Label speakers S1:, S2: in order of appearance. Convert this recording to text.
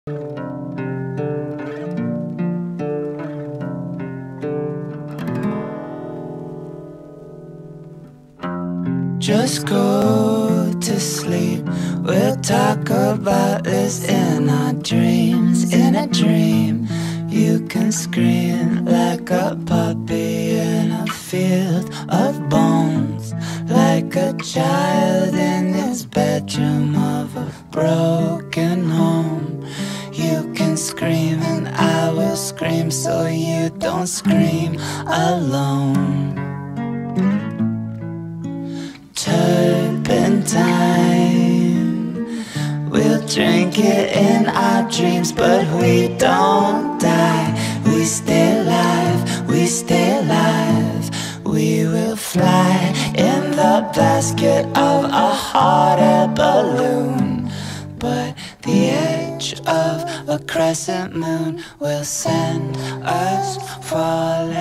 S1: Just go to sleep. We'll talk about this in our dreams. In a dream, you can scream like a puppy in a field of bones, like a child in his bedroom of a broken home. You can scream and I will scream, so you don't scream alone. Turpentine, we'll drink it in our dreams, but we don't die. We stay alive, we stay alive. We will fly in the basket of a hot air balloon, but the edge of a crescent moon will send us falling.